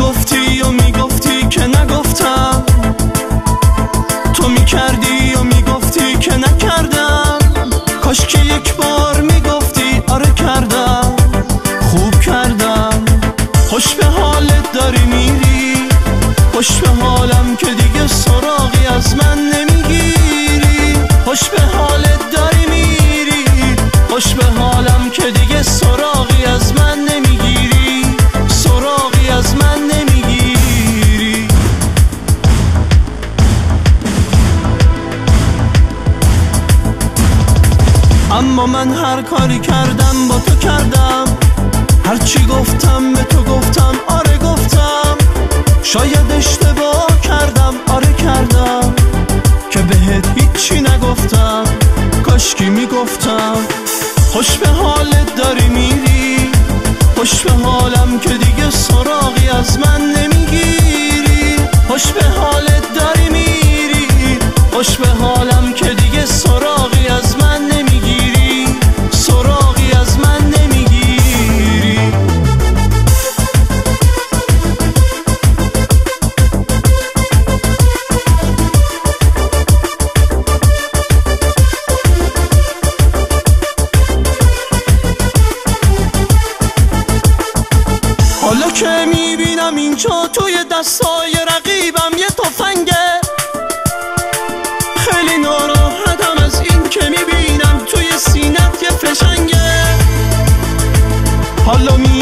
میگفتی و میگفتی که نگفتم، تو میکردی و میگفتی که نکردم. کاش که یک بار میگفتی آره کردم، خوب کردم. خوش به حالت داری میری، خوش به حالم که دیگه سراغی از من نمیگیری. خوش به حالت داری میری، خوش به حالم که دیگه سراغی از من نمیگیری، سراغی از من نمیگیری. اما من هر کاری کردم با تو کردم، هرچی گفتم به تو گفتم، آره گفتم. شاید اشتباه کردم، آره کردم، که بهت هیچی نگفتم، کاشکی میگفتم. خوش به حالت داری میری، خوش به حالم که دیگه سراغی از من نمیگیری. خوش به حالت داری میری، خوش به حالم که دیگه سراغی از من نمیگیری، سراغی از من نمیگیری. حالا که میبینم اینجا توی دستای رقیبم یه تفنگه، خیلی ناراحتم از این که میبینم توی سینت یه فشنگه. حالا